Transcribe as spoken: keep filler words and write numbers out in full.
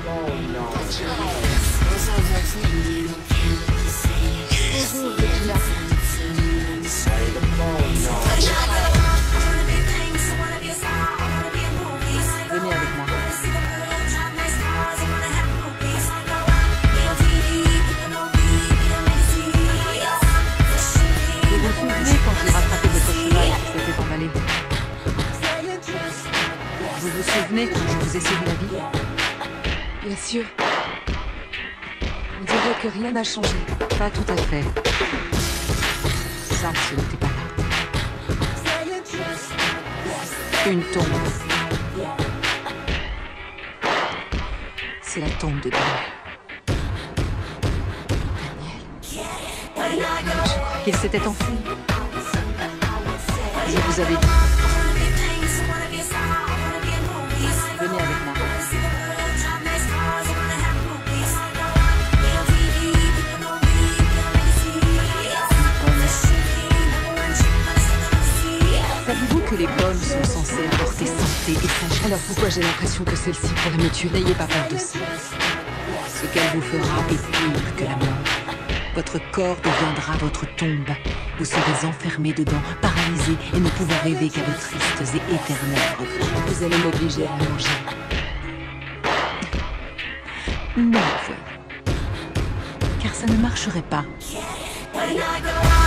Bonjour, Regina. Venez avec moi. Vous vous souvenez quand j'ai rattrapé votre cheval qui s'était emballé? Vous vous souvenez quand je vous ai sauvé la vie? Bien sûr. On dirait que rien n'a changé. Pas tout à fait. Ça, ce n'était pas là. Une tombe. C'est la tombe de Daniel. Daniel. Je crois qu'il s'était enfui. Je vous avais dit. Venez avec moi. Savez-vous que les pommes sont censées apporter santé et sagesse? Alors pourquoi j'ai l'impression que celle-ci pourrait me tuer? N'ayez pas peur de ça. Ce qu'elle vous fera est pire que la mort. Votre corps deviendra votre tombe. Vous serez enfermé dedans, paralysé et ne pouvant rêver qu'à de tristes et éternels refrains. Vous allez m'obliger à la manger. Non, voyons. Car ça ne marcherait pas.